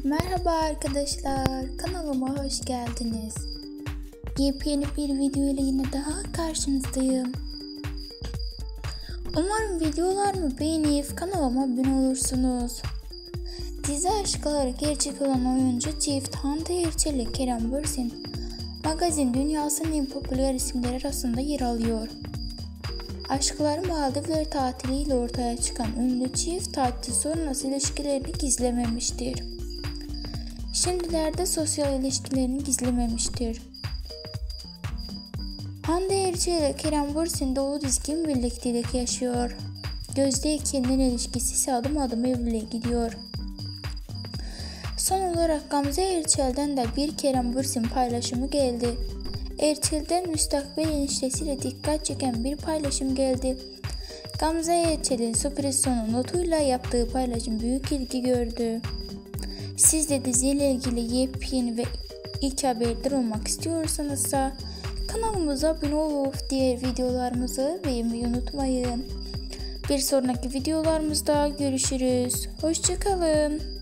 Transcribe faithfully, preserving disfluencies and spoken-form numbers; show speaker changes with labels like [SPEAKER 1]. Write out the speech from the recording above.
[SPEAKER 1] Merhaba arkadaşlar, kanalıma hoş geldiniz. Yepyeni bir video ile yine daha karşınızdayım. Umarım videolarımı beğenip kanalıma abone olursunuz. Dizi aşkları gerçek olan oyuncu çift Hande Erçel ile Kerem Bürsin, magazin dünyasının en popüler isimleri arasında yer alıyor. Aşkları Maldivler tatiliyle ortaya çıkan ünlü çift tatil sonrası ilişkilerini gizlememiştir. Şimdilerde sosyal ilişkilerini gizlememiştir. Hande Erçel ile Kerem Bürsin dolu dizgin birliktelik yaşıyor. Gözde ikilinin ilişkisi ise adım adım evliliğe gidiyor. Son olarak Gamze Erçel'den de bir Kerem Bürsin paylaşımı geldi. Erçel'den müstakbel eniştesiyle dikkat çeken bir paylaşım geldi. Gamze Erçel'in sürpriz sonu notuyla yaptığı paylaşım büyük ilgi gördü. Siz de diziyle ilgili yepyeni ve ilk haberdar olmak istiyorsanız da kanalımıza abone olup diğer videolarımızı beğenmeyi unutmayın. Bir sonraki videolarımızda görüşürüz. Hoşça kalın.